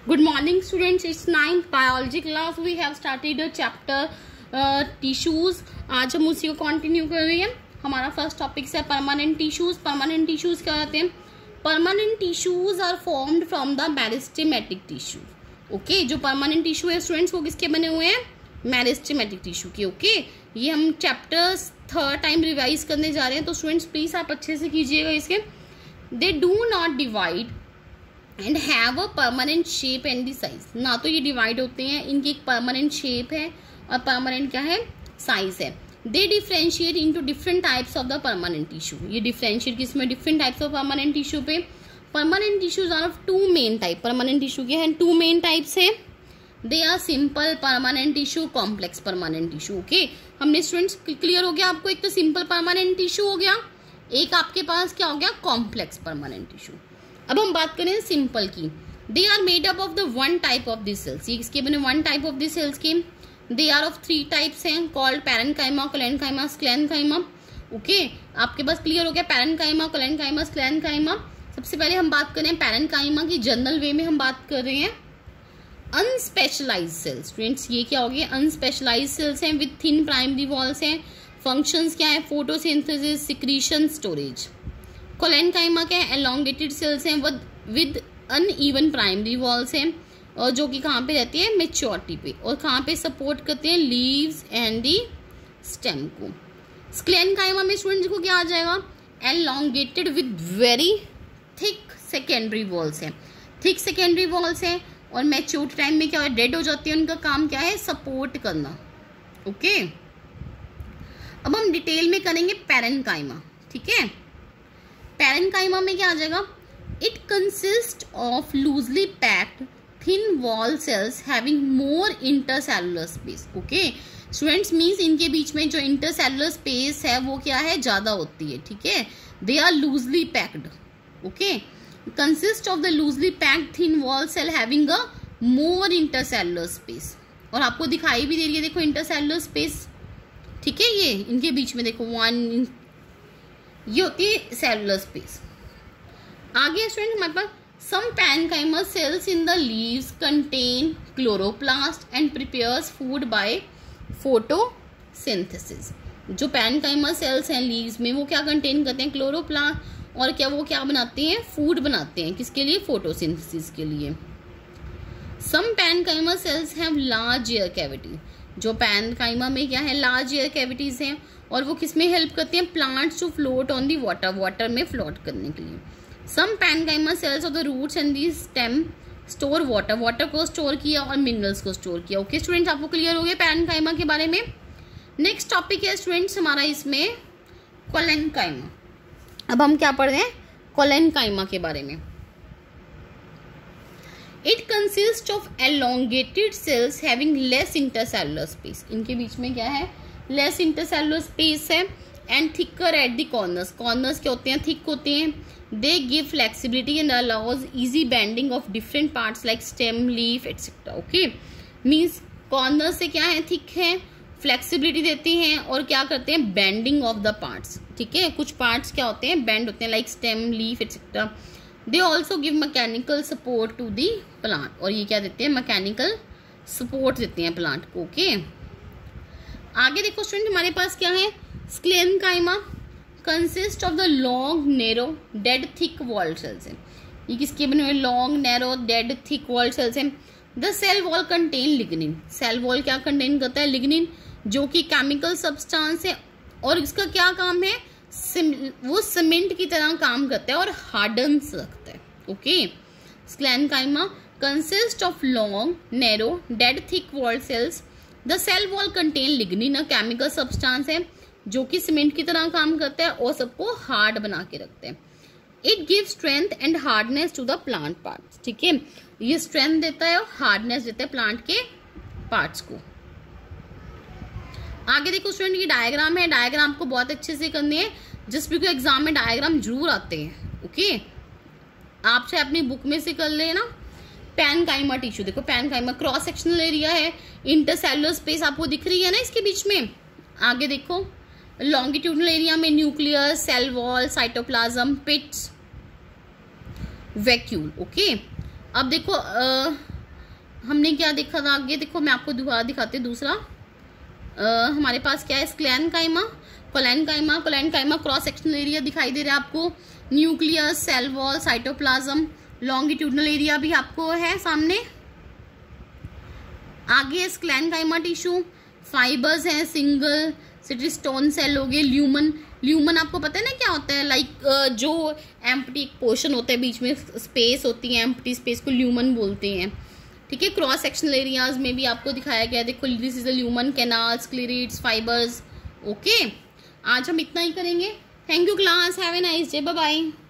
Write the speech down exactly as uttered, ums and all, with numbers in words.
Good morning students, it's ninth biology class. We have started a chapter uh, tissues. आज हम उसी को continue कर रहे हैं. हमारा फर्स्ट टॉपिक है परमानेंट टिश्यूज. परमानेंट टिश्यूज क्या होते हैं? Permanent tissues are formed from the meristematic tissue. Okay, जो परमानेंट टिश्यू है स्टूडेंट्स वो किसके बने हुए हैं? मेरिस्टेमेटिक टिश्यू के. Okay okay? ये हम चैप्टर थर्ड टाइम रिवाइज करने जा रहे हैं, तो स्टूडेंट्स प्लीज आप अच्छे से कीजिएगा इसके. They do not divide and have a permanent shape and the size. ना तो ये डिवाइड होते हैं, इनकी एक परमानेंट शेप है और परमानेंट क्या है? साइज है. They differentiate into different types of the permanent tissue. ये डिफ्रेंशिएट किसमें? Different types of permanent tissue पे. Permanent tissues are of two main type. Permanent tissue के हैं टू मेन टाइप्स है. They are simple permanent tissue, complex permanent tissue. Okay, हमने students clear हो गया आपको? एक तो सिंपल परमानेंट टिश्यू हो गया, एक आपके पास क्या हो गया? Complex permanent tissue. अब हम बात करें सिंपल की. They are made up of the one type of this cells. ये इसके बने one type of this cells के. They are of three types हैं, called parenchyma, collenchyma, sclerenchyma. Okay, आपके पास क्लियर हो गया पैरेन्काइमा, कोलेनकाइमा, स्क्लेरेन्काइमा. सबसे पहले हम बात करें पैरेन्काइमा की. जनरल वे में हम बात कर रहे हैं अनस्पेशलाइज्ड सेल्स. फ्रेंड्स ये क्या हो गया? अनस्पेशलाइज्ड सेल्स हैं विद थिन प्राइमरी वॉल्स हैं. फंक्शंस क्या है? Photosynthesis, secretion, storage. कोलेनकाइमा क्या है? एलोंगेटेड सेल्स हैं विद अनइवन प्राइमरी वॉल्स हैं, और जो कि कहाँ पे रहती है? मेच्योरिटी पे. और कहाँ पे सपोर्ट करते हैं? लीव्स एंड दी स्टेम को. स्क्लेरेन्काइमा में स्टूडेंट्स को क्या आ जाएगा? Elongated with very thick secondary walls हैं. थिक सेकेंडरी वॉल्स हैं और मैच्योरिटी टाइम में क्या है? डेड हो जाती है. उनका काम क्या है? सपोर्ट करना. ओके, अब हम डिटेल में करेंगे पैरेन्काइमा. ठीक है, पैरेन्काइमा में क्या आ जाएगा? It consist of loosely packed thin wall cells having more intercellular space. Okay students, means इनके बीच में जो इंटरसेलुलर स्पेस है वो क्या है? ज्यादा होती है. ठीक है, they are loosely packed. Okay, consist of the loosely packed thin wall cell having a more intercellular space. और आपको दिखाई भी दे रही है, देखो इंटरसेलुलर स्पेस. ठीक है, ये इनके बीच में देखो वन, ये होती है सेलुलर स्पेस. आगे स्टूडेंट हमारे पास some parenchyma cells in the leaves contain chloroplast and prepares food by photosynthesis. जो पैरेन्काइमा सेल्स हैं लीव्स में वो क्या कंटेन करते हैं? क्लोरोप्लास्ट. और क्या वो क्या बनाते हैं? फूड बनाते हैं. किसके लिए? फोटोसिंथेसिस के लिए. Some parenchyma cells have large air cavity. जो पैरेन्काइमा में क्या है? लार्ज एयर कैविटीज हैं, और वो किसमें हेल्प करते हैं? Plants to float on the water. Water में फ्लोट करने के लिए. Some parenchyma cells of the roots and the stem store water. Water को स्टोर किया और मिनरल्स को स्टोर किया. ओके स्टूडेंट्स, आपको क्लियर हो गया पैरेन्काइमा के बारे में. नेक्स्ट टॉपिक है स्टूडेंट्स हमारा इसमें कोलेनकाइमा. अब हम क्या पढ़ रहे हैं? कोलेनकाइमा के बारे में. It consist of elongated cells having less intercellular space. इनके बीच में क्या है? लेस इंटरसेलुलर स्पेस है. And thicker at the corners. Corners क्या होते हैं? थिक होते हैं. They give flexibility and allows easy bending of different parts like stem, leaf etcetera. Okay, means corner से क्या है? थिक है, फ्लेक्सिबिलिटी देते हैं और क्या करते हैं? Bending of the parts. ठीक है, कुछ पार्ट्स क्या होते हैं? बेंड होते हैं like stem, leaf etcetera. They also give mechanical support to the plant. और ये क्या देते हैं? मैकेनिकल सपोर्ट देते हैं प्लांट को. ओके, आगे देखो स्टूडेंट हमारे पास क्या है? Sclerenchyma consist of the long narrow dead thick wall cells हैं. ये किसके बने हुए? Long narrow dead thick wall cells हैं. The cell wall contain lignin. Cell wall क्या कंटेन करता है? लिग्निन, जो कि केमिकल सब्सटेंस है. और इसका क्या काम है? वो सीमेंट की तरह काम करता है और हार्डन्स रखता है. Okay, sclerenchyma consist of long narrow dead thick wall cells. The cell wall contain lignin, a chemical substance है जो कि सीमेंट की तरह काम करता है और सबको हार्ड बना के रखते हैं. It give strength and hardness to the plant parts. ठीक है, ये स्ट्रेंथ देता है और हार्डनेस देता है प्लांट के पार्ट्स को. आगे देखो स्टूडेंट, ये डायग्राम है. डायग्राम को बहुत अच्छे से करने हैं, जस्ट बिकॉज एग्जाम में डायग्राम जरूर आते हैं. ओके, आप चाहे अपनी बुक में से कर लेना. पैरेन्काइमा टिश्यू देखो, पैरेन्काइमा क्रॉस सेक्शनल एरिया है. इंटरसेलुलर स्पेस आपको दिख रही है ना इसके बीच में. आगे देखो लॉन्गिट्यूडनल एरिया में nucleus, cell wall, cytoplasm, pits, vacuole. Okay, अब देखो हमने क्या देखा था आगे, देखो मैं आपको दोबारा दिखाती हूँ। दूसरा आ, हमारे पास क्या है, sclerenchyma, collenchyma. Collenchyma cross sectional area दिखाई दे रहा है आपको, nucleus, cell wall, cytoplasm, longitudinal area भी आपको है सामने। आगे स्क्लेरेंकाइमा टिश्यू, फाइबर्स हैं, सिंगल सिटिस्टोन सेल हो गए, ल्यूमन। ल्यूमन आपको पता है ना क्या होता है, लाइक जो एम्प्टी पोर्शन होता है, बीच में स्पेस होती है, एम्प्टी स्पेस को ल्यूमन बोलते हैं, ठीक है। क्रॉस सेक्शनल एरियाज में भी आपको दिखाया गया है, देखो this is a lumen, canal, sclereids, fibres. Okay, आज हम इतना ही करेंगे। Thank you class, have a nice day, bye bye.